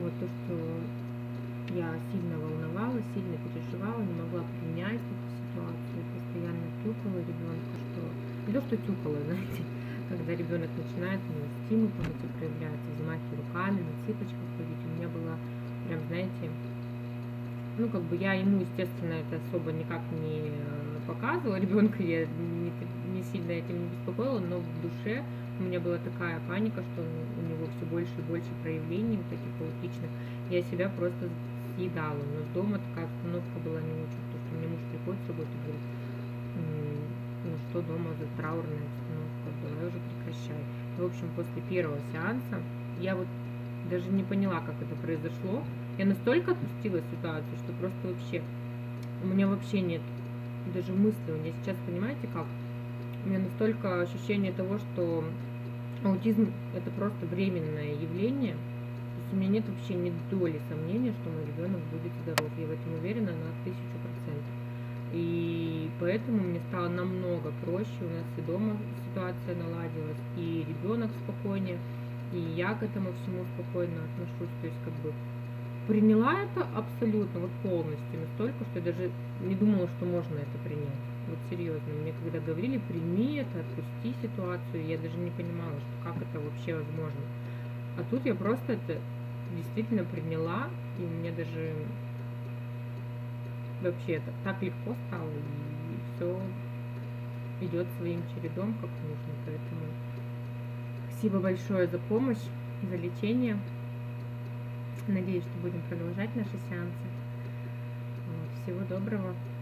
Вот то, что я сильно волновалась, сильно переживала, не могла принять эту ситуацию, постоянно тюкала ребенка, что не то, что тюкала, знаете, когда ребенок начинает, у него стимул там эти проявляется, взмахи руками, на цыпочках ходить, у меня было прям, знаете, ну, как бы я ему, естественно, это особо никак не показывала, ребенка я не сильно этим не беспокоила, но в душе у меня была такая паника, что у него все больше и больше проявлений вот таких аутичных. Я себя просто съедала. Но дома такая обстановка была не очень, потому что мне муж приходит с работы и говорит, ну что дома за траурная обстановка, давай уже прекращай. И, в общем, после первого сеанса я вот даже не поняла, как это произошло. Я настолько отпустила ситуацию, что просто вообще у меня вообще нет даже мысли. У меня сейчас, понимаете, как? У меня настолько ощущение того, что аутизм это просто временное явление. То есть у меня нет вообще ни доли сомнения, что мой ребенок будет здоров. Я в этом уверена на 1000%. И поэтому мне стало намного проще. У нас и дома ситуация наладилась, и ребенок спокойнее, и я к этому всему спокойно отношусь. То есть как бы приняла это абсолютно, вот полностью, настолько, что я даже не думала, что можно это принять. Вот серьезно, мне когда говорили, прими это, отпусти ситуацию, я даже не понимала, что как это вообще возможно. А тут я просто это действительно приняла, и у меня даже вообще это так легко стало, и все идет своим чередом, как нужно. Поэтому спасибо большое за помощь, за лечение. Надеюсь, что будем продолжать наши сеансы. Всего доброго.